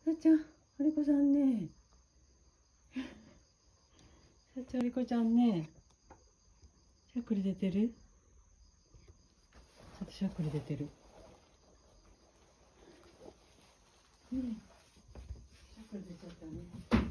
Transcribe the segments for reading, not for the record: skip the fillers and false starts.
さっちゃん、おりこさんね。さっちゃん、おりこちゃんね。しゃっくり出てる？さっしゃっくり出てる。しゃっくり出ちゃったね。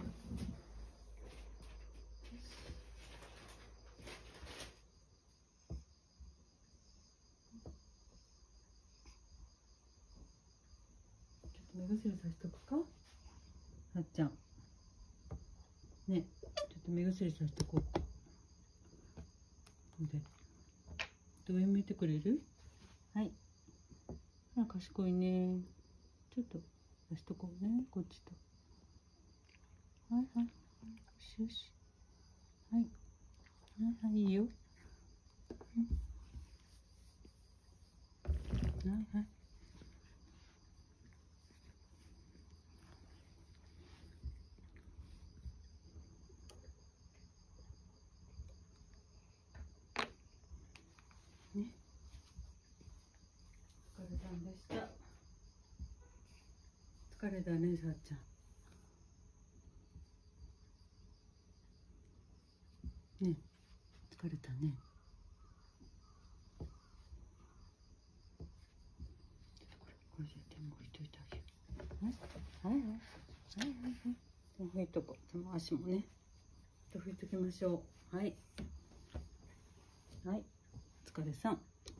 目薬さしとくか？さっちゃん。ね、ちょっと目薬さしとこうか。で、上向いてくれる？はい。あら、賢いね。ちょっとさしとこうね、こっちと。はいはい。よしよし。はい。はいはい、いいよ。はいはい。ね。疲れたんでした。疲れたね、さっちゃん。ね、疲れたね。これで手も拭いといてあげる。はいはいはいはいはいはい。手も拭いとこう。手も足もね。拭いときましょう。はい。はい。お疲れさん。